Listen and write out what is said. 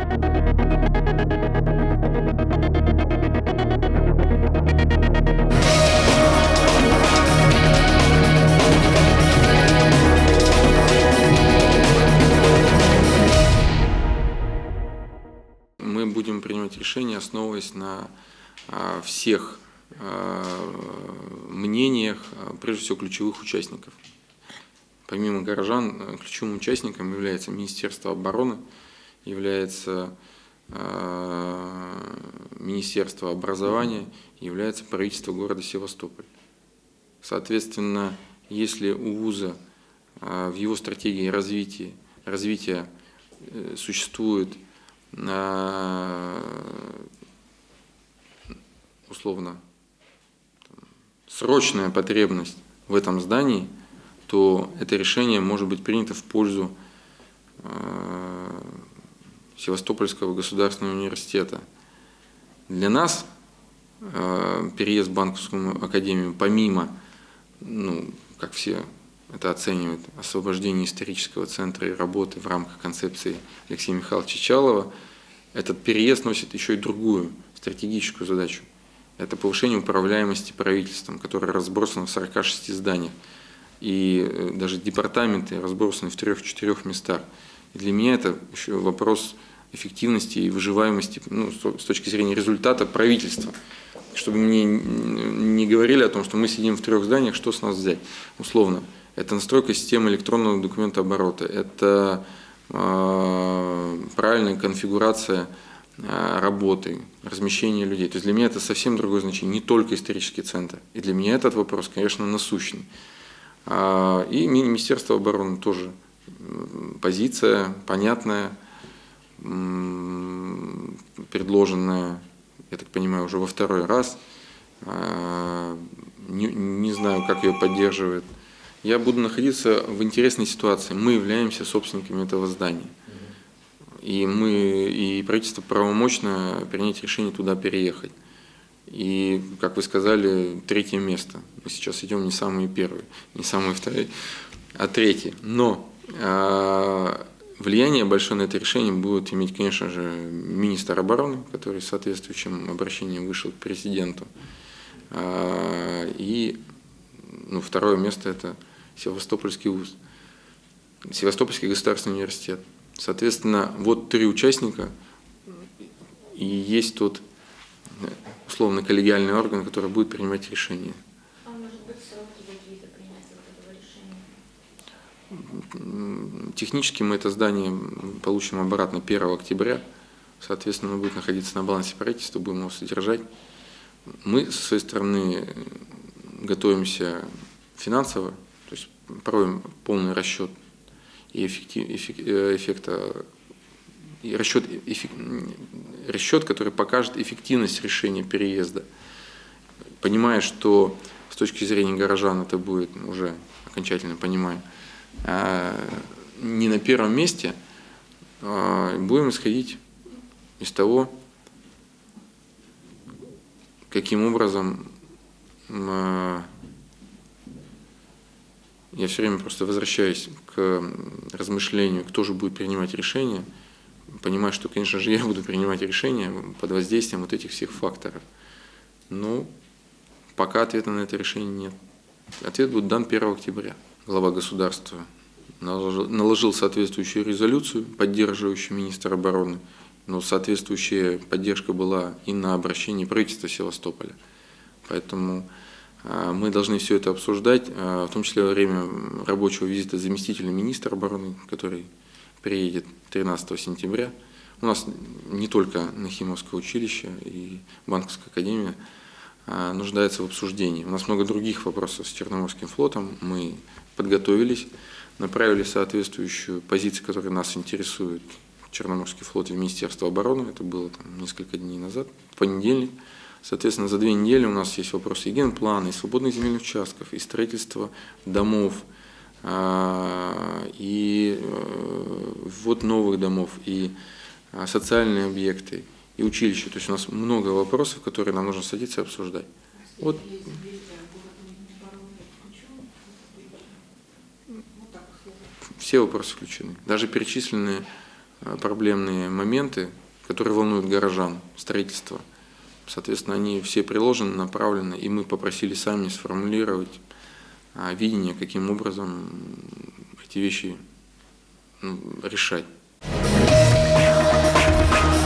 Мы будем принимать решения, основываясь на всех мнениях, прежде всего, ключевых участников. Помимо горожан, ключевым участником является Министерство обороны, является Министерство образования, является правительство города Севастополь. Соответственно, если у вуза в его стратегии развития существует условно срочная потребность в этом здании, то это решение может быть принято в пользу Севастопольского государственного университета. Для нас переезд в банковскую академию, помимо, как все это оценивают, освобождения исторического центра и работы в рамках концепции Алексея Михайловича Чалова, этот переезд носит еще и другую стратегическую задачу. Это повышение управляемости правительством, которое разбросано в 46 зданиях. И даже департаменты разбросаны в 3-4 местах. И для меня это еще вопрос эффективности и выживаемости с точки зрения результата правительства. Чтобы мне не говорили о том, что мы сидим в 3 зданиях, что с нас взять, условно. Это настройка системы электронного документооборота, это правильная конфигурация работы, размещение людей. То есть для меня это совсем другое значение, не только исторический центр. И для меня этот вопрос, конечно, насущный. И Министерство обороны тоже позиция понятная, предложенная, я так понимаю, уже во 2-й раз. Не знаю, как ее поддерживает. Я буду находиться в интересной ситуации. Мы являемся собственниками этого здания. И правительство правомочно принять решение туда переехать. И, как вы сказали, 3-е место. Мы сейчас идем не самые первые, не самые вторые, а 3-е. Но влияние большое на это решение будет иметь, конечно же, министр обороны, который с соответствующим обращением вышел к президенту. И 2-е место – это Севастопольский вуз, Севастопольский государственный университет. Соответственно, вот 3 участника, и есть тот условно коллегиальный орган, который будет принимать решения. А может быть, сроки какие-то принятия этого решения? Технически мы это здание получим обратно 1 октября. Соответственно, оно будет находиться на балансе правительства, будем его содержать. Мы со своей стороны готовимся финансово, то есть проводим полный расчет и расчет, который покажет эффективность решения переезда. Понимая, что с точки зрения горожан это будет уже окончательно понимаю, не на 1-м месте, будем исходить из того, каким образом я все время просто возвращаюсь к размышлению, кто же будет принимать решения, понимаю, что, конечно же, я буду принимать решения под воздействием вот этих всех факторов. Но пока ответа на это решение нет. Ответ будет дан 1 октября. Глава государства наложил соответствующую резолюцию, поддерживающую министра обороны, но соответствующая поддержка была и на обращении правительства Севастополя. Поэтому мы должны все это обсуждать, в том числе во время рабочего визита заместителя министра обороны, который приедет 13 сентября. У нас не только Нахимовское училище и банковская академия нуждается в обсуждении. У нас много других вопросов с Черноморским флотом. Мы подготовились, направили соответствующую позицию, которая нас интересует, Черноморский флот и Министерство обороны. Это было несколько дней назад, в понедельник. Соответственно, за 2 недели у нас есть вопросы и генплана, и свободных земельных участков, и строительства домов, и ввод новых домов, и социальные объекты, и училища. То есть у нас много вопросов, которые нам нужно садиться и обсуждать. Вот. Все вопросы включены. Даже перечисленные проблемные моменты, которые волнуют горожан, строительства. Соответственно, они все приложены, направлены, и мы попросили сами сформулировать видение, каким образом эти вещи решать.